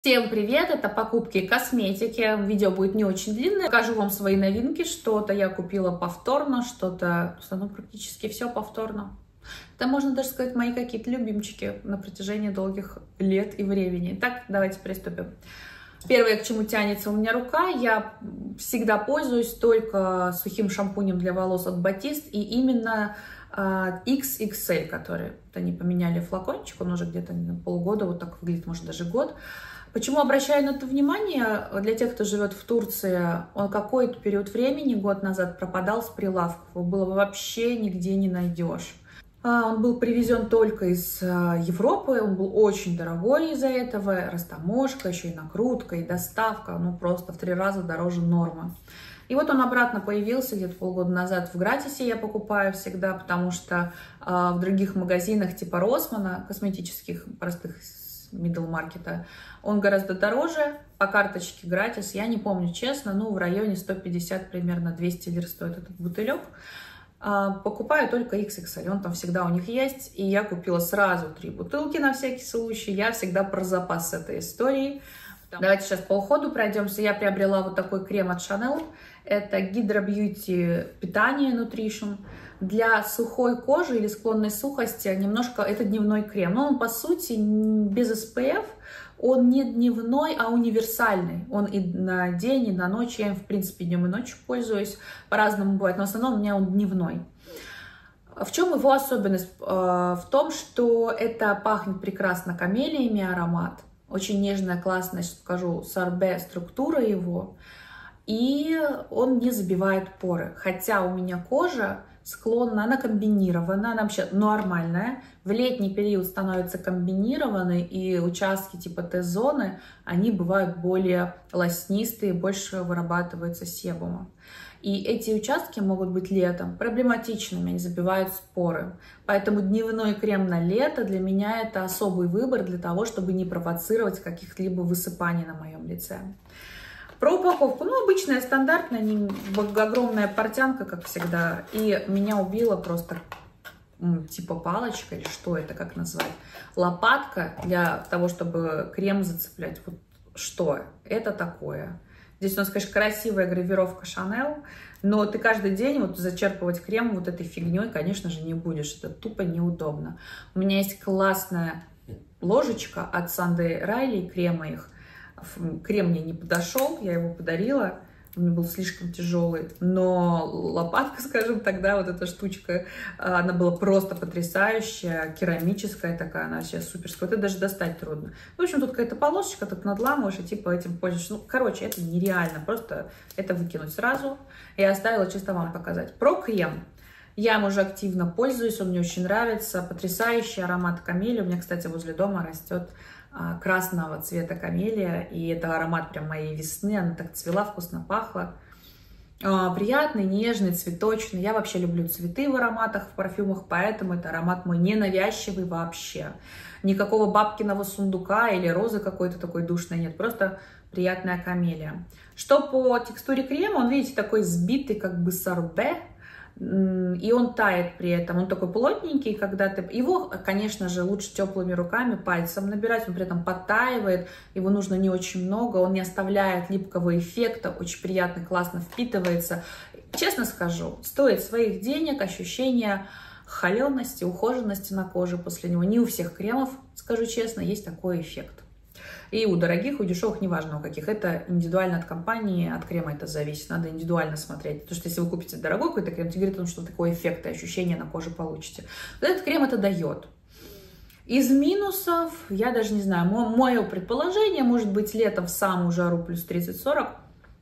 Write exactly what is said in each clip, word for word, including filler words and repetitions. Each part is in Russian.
Всем привет! Это покупки косметики. Видео будет не очень длинное. Покажу вам свои новинки. Что-то я купила повторно, что-то, ну, практически все повторно. Это, можно даже сказать, мои какие-то любимчики на протяжении долгих лет и времени. Так, давайте приступим. Первое, к чему тянется у меня рука, я всегда пользуюсь только сухим шампунем для волос от Batiste, и именно икс икс эль, который они поменяли флакончик, он уже где-то полгода, вот так выглядит, может даже год. Почему обращаю на это внимание? Для тех, кто живет в Турции, он какой-то период времени, год назад, пропадал с прилавков. Его было вообще нигде не найдешь. Он был привезен только из Европы, он был очень дорогой из-за этого. Растаможка, еще и накрутка, и доставка, ну просто в три раза дороже нормы. И вот он обратно появился где-то полгода назад в гратисе, я покупаю всегда, потому что в других магазинах типа Росмана, косметических, простых, middle маркета, он гораздо дороже, по карточке гратис, я не помню честно, ну в районе сто пятьдесят, примерно двести лир стоит этот бутылек. Покупаю только икс икс эль, он там всегда у них есть, и я купила сразу три бутылки на всякий случай, я всегда про запас с этой историей. Давайте сейчас по уходу пройдемся. Я приобрела вот такой крем от Chanel, это Hydra Beauty питание Nutrition. Для сухой кожи или склонной сухости немножко это дневной крем. Но он, по сути, без эс пи эф, он не дневной, а универсальный. Он и на день, и на ночь. Я им, в принципе, днем и ночью пользуюсь. По-разному бывает, но в основном у меня он дневной. В чем его особенность? В том, что это пахнет прекрасно камелиями аромат. Очень нежная, классная, сейчас покажу, сорбе структура его. И он не забивает поры. Хотя у меня кожа склонна, она комбинированная, она вообще нормальная. В летний период становится комбинированной, и участки типа Т-зоны, они бывают более лоснистые, больше вырабатывается себума. И эти участки могут быть летом проблематичными, они забивают споры. Поэтому дневной крем на лето для меня это особый выбор для того, чтобы не провоцировать каких-либо высыпаний на моем лице. Про упаковку. Ну, обычная, стандартная, не огромная портянка, как всегда. И меня убила просто типа палочка, или что это, как назвать, лопатка для того, чтобы крем зацеплять. Вот что это такое? Здесь у нас, конечно, красивая гравировка Chanel, но ты каждый день вот зачерпывать крем вот этой фигней, конечно же, не будешь. Это тупо неудобно. У меня есть классная ложечка от Sunday Riley, крема их. Крем мне не подошел, я его подарила, он мне был слишком тяжелый, но лопатка, скажем, тогда вот эта штучка, она была просто потрясающая, керамическая такая, она вообще суперская, это даже достать трудно. В общем, тут какая-то полосочка, тут надламываешь и типа этим пользуешься. Ну, короче, это нереально, просто это выкинуть сразу. Я оставила чисто вам показать. Про крем. Я им уже активно пользуюсь, он мне очень нравится, потрясающий аромат камелии. У меня, кстати, возле дома растет красного цвета камелия, и это аромат прям моей весны, она так цвела, вкусно пахла. Приятный, нежный, цветочный. Я вообще люблю цветы в ароматах, в парфюмах, поэтому это аромат мой ненавязчивый вообще. Никакого бабкиного сундука или розы какой-то такой душной нет, просто приятная камелия. Что по текстуре крема, он, видите, такой сбитый, как бы сорбе, и он тает при этом, он такой плотненький, когда ты... Его, конечно же, лучше теплыми руками, пальцем набирать, он при этом подтаивает, его нужно не очень много, он не оставляет липкого эффекта, очень приятно, классно впитывается. Честно скажу, стоит своих денег, ощущение холености, ухоженности на коже после него. Не у всех кремов, скажу честно, есть такой эффект. И у дорогих, у дешевых, неважно у каких. Это индивидуально от компании, от крема это зависит. Надо индивидуально смотреть. Потому что если вы купите дорогой какой-то крем, то говорит он, что такой эффект и ощущение на коже получите. Вот этот крем это дает. Из минусов, я даже не знаю, мое предположение, может быть, летом в самую жару плюс тридцать-сорок,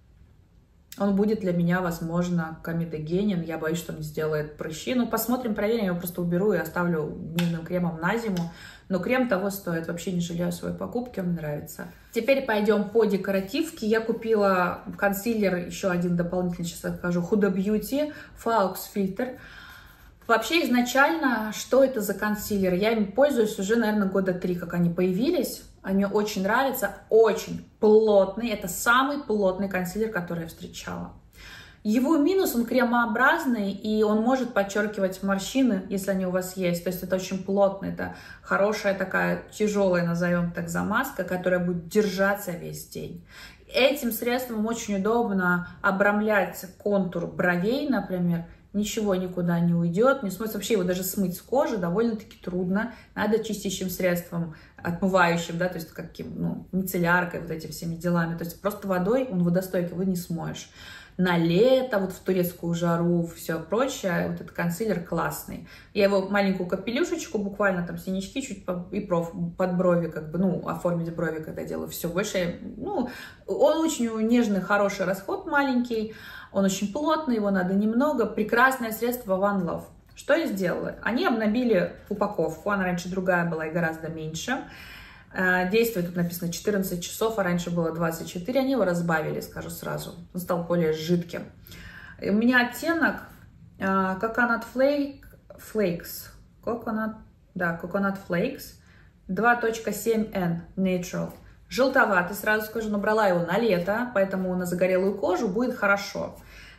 он будет для меня, возможно, комедогенен. Я боюсь, что он сделает прыщи. Ну, посмотрим, проверим. Я его просто уберу и оставлю дневным кремом на зиму. Но крем того стоит. Вообще не жалею своей покупки, он нравится. Теперь пойдем по декоративке. Я купила консилер, еще один дополнительный, сейчас расскажу, Huda Beauty Faux Filter. Вообще, изначально, что это за консилер? Я им пользуюсь уже, наверное, года три, как они появились. Они мне очень нравятся, очень плотный. Это самый плотный консилер, который я встречала. Его минус, он кремообразный, и он может подчеркивать морщины, если они у вас есть. То есть это очень плотно, это хорошая такая тяжелая, назовем так, замазка, которая будет держаться весь день. Этим средством очень удобно обрамлять контур бровей, например. Ничего никуда не уйдет, не смоется. Вообще его даже смыть с кожи довольно-таки трудно. Надо чистящим средством, отмывающим, да, то есть каким, ну, мицелляркой, вот этими всеми делами. То есть просто водой, он водостойкий, вы не смоешь. На лето, вот в турецкую жару, все прочее, вот этот консилер классный. Я его маленькую капелюшечку, буквально там синячки чуть и проф, под брови, как бы, ну, оформить брови, когда делаю, все больше. Ну, он очень нежный, хороший расход маленький, он очень плотный, его надо немного. Прекрасное средство One Love. Что я сделала? Они обновили упаковку, она раньше другая была и гораздо меньше. Действие тут написано четырнадцать часов, а раньше было двадцать четыре. Они его разбавили, скажу сразу. Он стал более жидким. У меня оттенок Coconut Flake, Flakes. Coconut, да, Coconut Flakes два точка семь эн Natural. Желтоватый, сразу скажу, набрала его на лето, поэтому на загорелую кожу будет хорошо.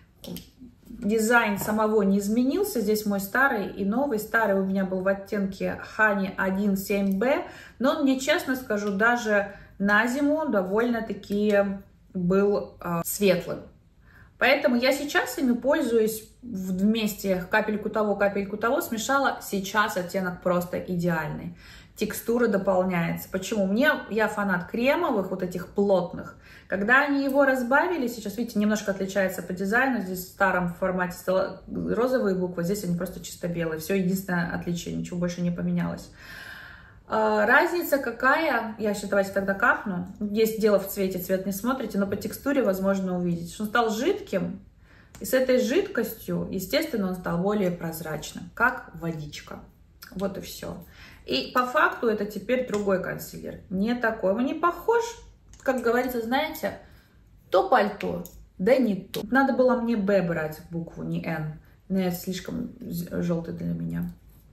Дизайн самого не изменился, здесь мой старый и новый. Старый у меня был в оттенке Honey один семь бэ, но он, мне честно скажу, даже на зиму довольно-таки был э, светлым. Поэтому я сейчас ими пользуюсь вместе, капельку того, капельку того, смешала. Сейчас оттенок просто идеальный. Текстура дополняется. Почему? Мне, я фанат кремовых, вот этих плотных. Когда они его разбавили, сейчас, видите, немножко отличается по дизайну. Здесь в старом формате розовые буквы, здесь они просто чисто белые. Все, единственное отличие, ничего больше не поменялось. Разница какая? Я сейчас давайте тогда капну. Есть дело в цвете, цвет не смотрите, но по текстуре возможно увидеть, что он стал жидким. И с этой жидкостью, естественно, он стал более прозрачным, как водичка. Вот и все. И по факту это теперь другой консилер. Не такой. Он не похож, как говорится, знаете, то пальто, да не то. Надо было мне Б брать букву, не Н. Но это слишком желтый для меня.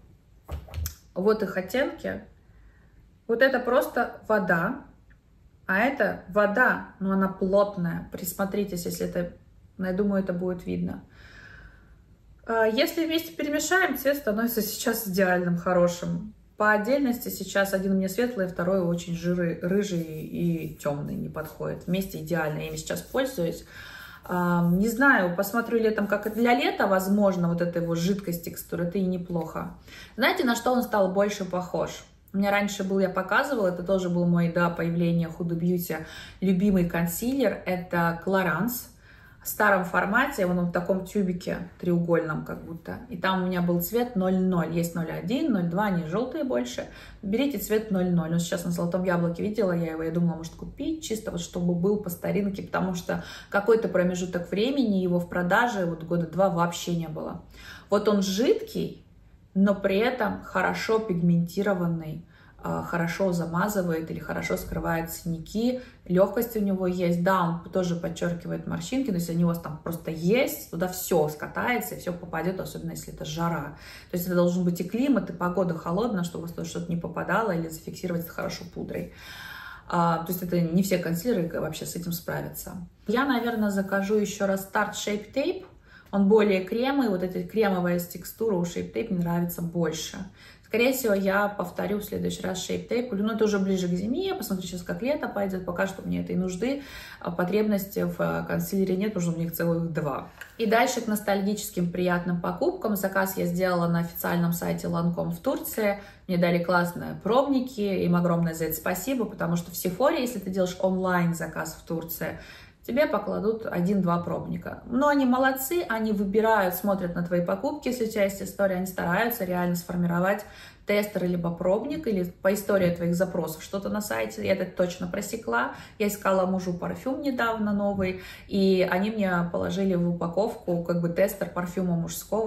Вот их оттенки. Вот это просто вода. А это вода, но она плотная. Присмотритесь, если это, я думаю, это будет видно. Если вместе перемешаем, цвет становится сейчас идеальным, хорошим. По отдельности сейчас один у меня светлый, второй очень жирый, рыжий и темный, не подходит. Вместе идеально, я ими сейчас пользуюсь. Не знаю, посмотрю летом, как для лета, возможно, вот эта его жидкость, текстура, это и неплохо. Знаете, на что он стал больше похож? У меня раньше был, я показывала, это тоже был мой, да, появление Huda Beauty, любимый консилер, это Clarins. В старом формате, он в таком тюбике треугольном как будто. И там у меня был цвет ноль ноль. Есть ноль один, ноль два, они желтые больше. Берите цвет ноль ноль. Он сейчас на Золотом Яблоке видела я его. Я думала, может купить, чисто вот чтобы был по старинке. Потому что какой-то промежуток времени его в продаже, вот года два вообще не было. Вот он жидкий, но при этом хорошо пигментированный. Хорошо замазывает или хорошо скрывает синяки, легкость у него есть, да, он тоже подчеркивает морщинки, но если они у вас там просто есть, туда все скатается и все попадет, особенно если это жара. То есть это должен быть и климат, и погода холодная, чтобы у вас тоже что-то не попадало, или зафиксировать это хорошо пудрой. А, то есть это не все консилеры вообще с этим справятся. Я, наверное, закажу еще раз Tarte Shape Tape. Он более кремовый, вот эта кремовая текстура у Shape Tape мне нравится больше. Скорее всего, я повторю в следующий раз Shape Tape, но это уже ближе к зиме, посмотрю сейчас, как лето пойдет, пока что мне этой нужды, потребности в консилере нет, потому что у меня их целых два. И дальше к ностальгическим приятным покупкам. Заказ я сделала на официальном сайте Lancome в Турции, мне дали классные пробники, им огромное за это спасибо, потому что в Sephora, если ты делаешь онлайн заказ в Турции, тебе покладут один-два пробника. Но они молодцы, они выбирают, смотрят на твои покупки, если у тебя есть история, они стараются реально сформировать тестер либо пробник, или по истории твоих запросов что-то на сайте. Я это точно просекла. Я искала мужу парфюм недавно новый, и они мне положили в упаковку как бы тестер парфюма мужского,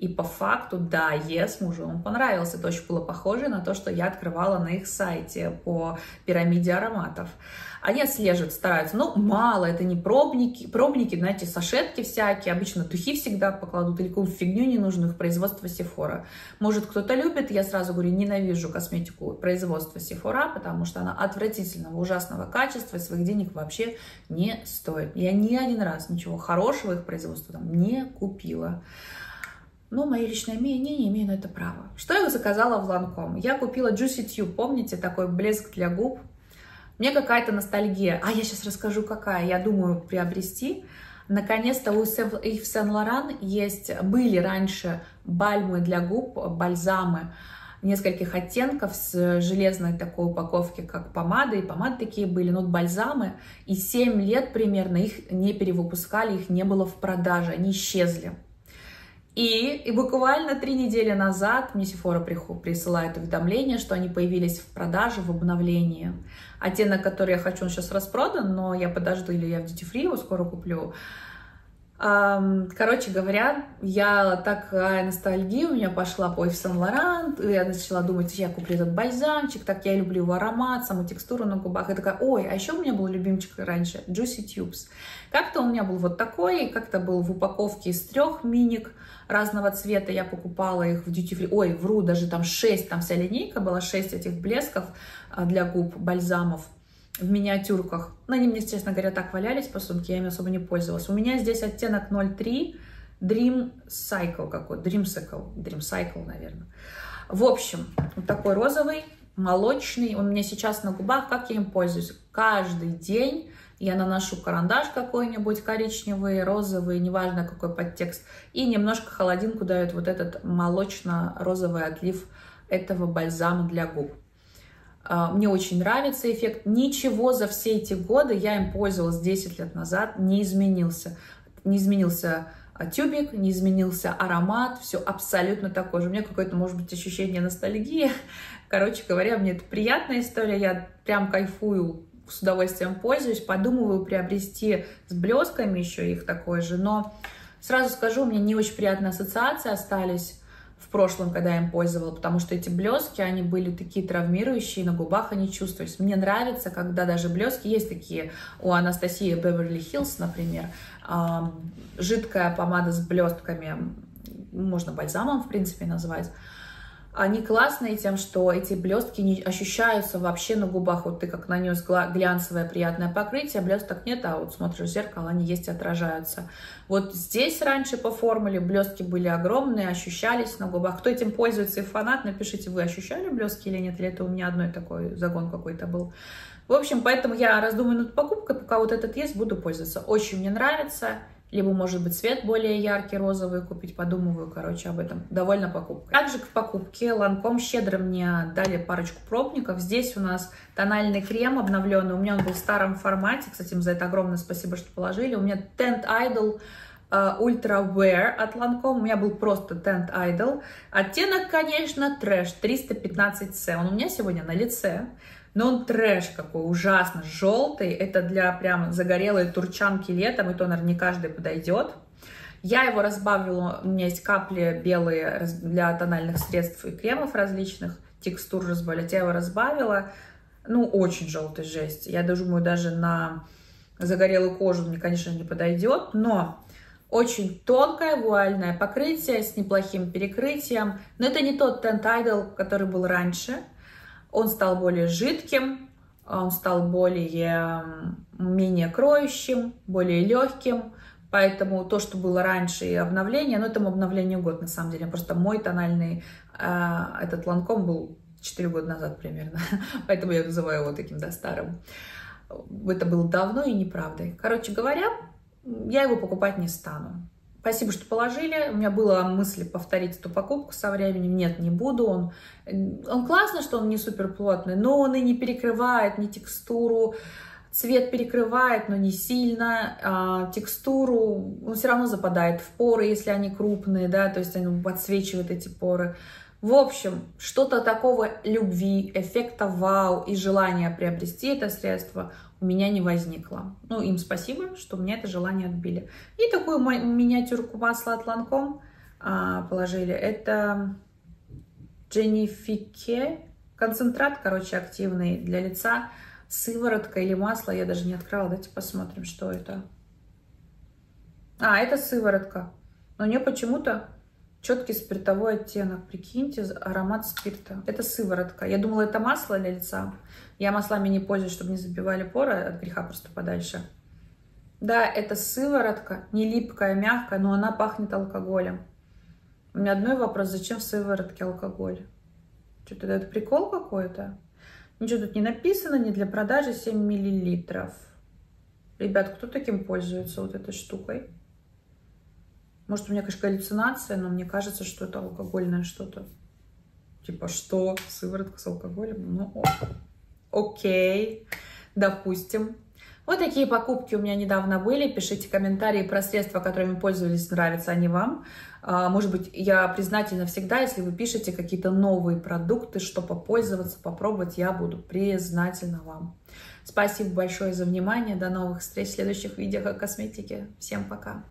И по факту, да, yes, мужу он понравился. Это очень было похоже на то, что я открывала на их сайте по пирамиде ароматов. Они отслеживают, стараются. Ну, мало, это не пробники, пробники, знаете, сашетки всякие. Обычно духи всегда покладут или какую-то фигню ненужную, производства Sephora. Может, кто-то любит, я сразу говорю, ненавижу косметику производства Sephora, потому что она отвратительного, ужасного качества и своих денег вообще не стоит. Я ни один раз ничего хорошего их производства там не купила. Но мое личное мнение, не имею на это права. Что я заказала в Lancome? Я купила Juicy Tube, помните, такой блеск для губ? Мне какая-то ностальгия. А я сейчас расскажу, какая. Я думаю приобрести. Наконец-то у Yves Saint Laurent есть, были раньше бальмы для губ, бальзамы нескольких оттенков с железной такой упаковки, как помады. И помады такие были, но бальзамы. И семь лет примерно их не перевыпускали, их не было в продаже, они исчезли. И, и буквально три недели назад мне Sephora присылает уведомление, что они появились в продаже, в обновлении. Оттенок, который я хочу, он сейчас распродан, но я подожду, или я в Duty Free его скоро куплю. Короче говоря, я такая ностальгия у меня пошла по Yves Saint Laurent, я начала думать, я куплю этот бальзамчик, так я люблю его аромат, саму текстуру на губах. И такая, ой, а еще у меня был любимчик раньше, Juicy Tubes. Как-то у меня был вот такой, как-то был в упаковке из трех миник разного цвета, я покупала их в Duty Free, ой, вру, даже там шесть, там вся линейка была, шесть этих блесков для губ, бальзамов в миниатюрках. Но они мне, честно говоря, так валялись по сумке, я ими особо не пользовалась. У меня здесь оттенок ноль три, Dream Cycle какой, Dream Cycle, Dream Cycle, наверное. В общем, вот такой розовый, молочный, он у меня сейчас на губах, как я им пользуюсь? Каждый день я наношу карандаш какой-нибудь коричневый, розовый, неважно какой подтекст, и немножко холодинку дает вот этот молочно-розовый отлив этого бальзама для губ. Мне очень нравится эффект. Ничего за все эти годы, я им пользовалась десять лет назад, не изменился. Не изменился тюбик, не изменился аромат, все абсолютно такое же. У меня какое-то, может быть, ощущение ностальгии. Короче говоря, мне это приятная история, я прям кайфую, с удовольствием пользуюсь. Подумываю приобрести с блесками еще их такой же, но сразу скажу, у меня не очень приятные ассоциации остались в прошлом, когда я им пользовала, потому что эти блески, они были такие травмирующие, на губах они чувствовались. Мне нравится, когда даже блески, есть такие у Анастасии Beverly Hills, например, жидкая помада с блестками, можно бальзамом, в принципе, назвать. Они классные тем, что эти блестки не ощущаются вообще на губах. Вот ты как нанес глянцевое приятное покрытие, блесток нет, а вот смотришь в зеркало, они есть и отражаются. Вот здесь раньше по формуле блестки были огромные, ощущались на губах. Кто этим пользуется и фанат, напишите, вы ощущали блестки или нет, или это у меня одной такой загон какой-то был. В общем, поэтому я раздумываю над покупкой, пока вот этот есть, буду пользоваться. Очень мне нравится. Либо, может быть, цвет более яркий, розовый купить, подумываю, короче, об этом. Довольна покупкой. Также к покупке Lancome щедро мне дали парочку пробников. Здесь у нас тональный крем обновленный. У меня он был в старом формате. Кстати, им за это огромное спасибо, что положили. У меня Tint Idol uh, Ultra Wear от Lancome. У меня был просто Tint Idol. Оттенок, конечно, трэш триста пятнадцать си. Он у меня сегодня на лице. Но он трэш какой, ужасно желтый. Это для прям загорелой турчанки летом, и то, наверное, не каждый подойдет. Я его разбавила, у меня есть капли белые для тональных средств и кремов различных, текстур разбавлять. Я его разбавила, ну, очень желтый, жесть. Я думаю, даже на загорелую кожу мне, конечно, не подойдет, но очень тонкое вуальное покрытие с неплохим перекрытием. Но это не тот Tint Idol, который был раньше. Он стал более жидким, он стал более, менее кроющим, более легким. Поэтому то, что было раньше и обновление, ну, этому обновлению год на самом деле. Просто мой тональный, э, этот Lancome был четыре года назад примерно. Поэтому я называю его таким, да, старым. Это было давно и неправдой. Короче говоря, я его покупать не стану. Спасибо, что положили. У меня была мысль повторить эту покупку со временем. Нет, не буду. Он, он классно, что он не супер плотный, но он и не перекрывает ни текстуру. Цвет перекрывает, но не сильно. А, текстуру он все равно западает в поры, если они крупные, да, то есть они подсвечивают эти поры. В общем, что-то такого любви, эффекта вау и желания приобрести это средство у меня не возникло. Ну, им спасибо, что мне это желание отбили. И такую миниатюрку масла от Lancome а, положили. Это Дженнифике. Концентрат, короче, активный для лица. Сыворотка или масло. Я даже не открыла. Давайте посмотрим, что это. А, это сыворотка. Но у нее почему-то четкий спиртовой оттенок. Прикиньте, аромат спирта. Это сыворотка. Я думала, это масло для лица. Я маслами не пользуюсь, чтобы не забивали поры, от греха просто подальше. Да, это сыворотка. Не липкая, мягкая, но она пахнет алкоголем. У меня одной вопрос. Зачем в сыворотке алкоголь? Что-то это прикол какой-то? Ничего тут не написано, не для продажи. семь миллилитров. Ребят, кто таким пользуется вот этой штукой? Может, у меня, конечно, галлюцинация, но мне кажется, что это алкогольное что-то. Типа, что? Сыворотка с алкоголем? Ну, ок. Окей, допустим. Вот такие покупки у меня недавно были. Пишите комментарии про средства, которыми пользовались, нравятся они вам. Может быть, я признательна всегда, если вы пишете какие-то новые продукты, что попользоваться, попробовать, я буду признательна вам. Спасибо большое за внимание. До новых встреч в следующих видео о косметике. Всем пока.